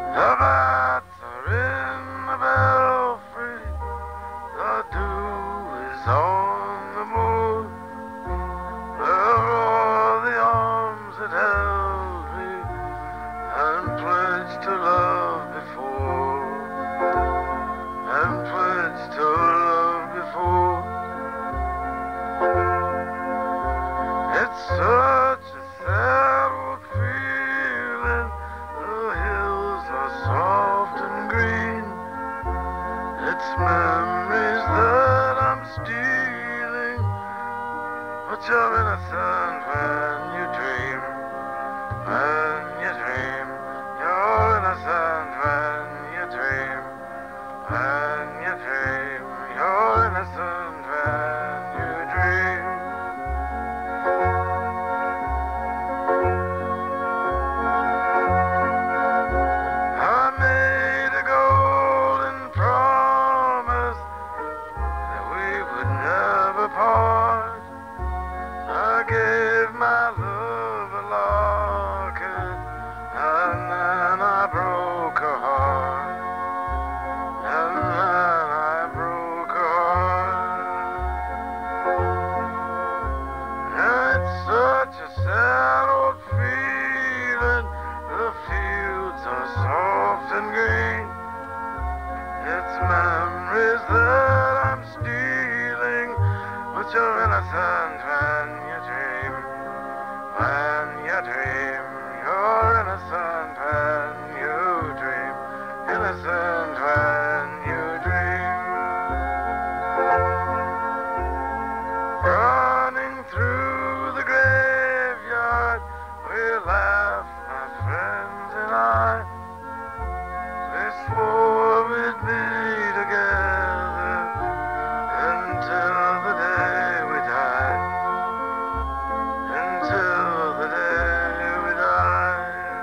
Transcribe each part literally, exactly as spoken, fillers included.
The bats are in the belfry, the dew is on the moor. There are the arms that held me and pledged to love before, and pledged to love before. It's such a sad old feeling. The hills are soft and green. It's memories that I'm stealing, but you're innocent when you dream. When you dream, you're innocent when you dream. When you dream, you're innocent when you dream. I made a golden promise that we would never part. I gave my love a locket, and then I broke her heart. And then I broke her heart. It's such a sad old feeling. The fields are soft and green. It's memories that I'm stealing, but you're innocent when you dream. When you dream, you're innocent when you dream. Innocent when you dream. Running through the graveyard, we laughed, my friends and I. We swore we'd be together until the day we died. Until the day we died.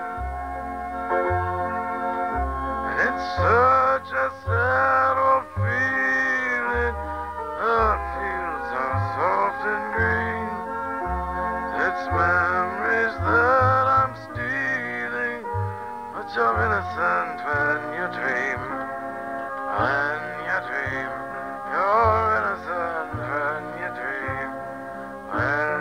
And it's such a sad old feeling. The fields are soft and green. It's memories that I'm stealing, but you're innocent when you dream. When you dream, you're innocent when you dream. When